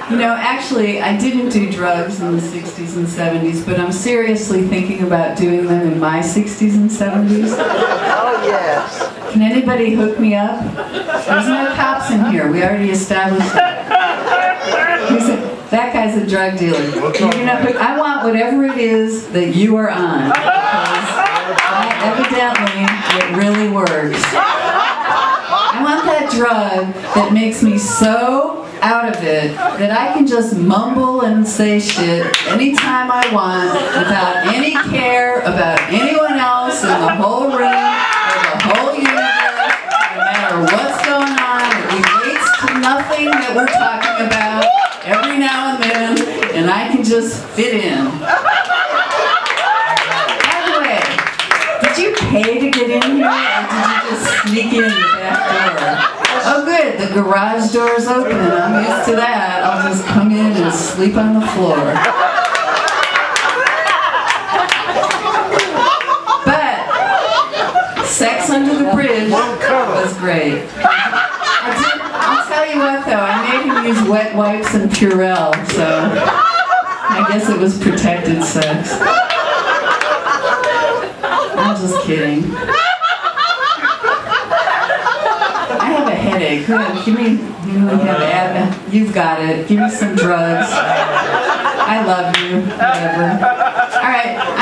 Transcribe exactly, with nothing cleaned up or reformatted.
You know, actually, I didn't do drugs in the sixties and seventies, but I'm seriously thinking about doing them in my sixties and seventies. Oh, yes. Can anybody hook me up? There's no cops in here. We already established that. Who's a, that guy's a drug dealer. You're gonna hook, I want whatever it is that you are on, because uh, evidently it really works. I want that drug that makes me so out of it that I can just mumble and say shit anytime I want without any care about anyone else in the whole room or the whole universe, no matter what's going on. It relates to nothing that we're talking about every now and then, and I can just fit in. By the way, did you pay to get in here, or did you just sneak in the back door? Oh good, the garage door's open. I'm used to that. I'll just come in and sleep on the floor. But sex under the bridge was great. I did, I'll tell you what though, I made him use wet wipes and Purell, so I guess it was protected sex. I'm just kidding. I have a headache. Give me, you have Ad, you've got it. Give me some drugs. I love you. Whatever. All right.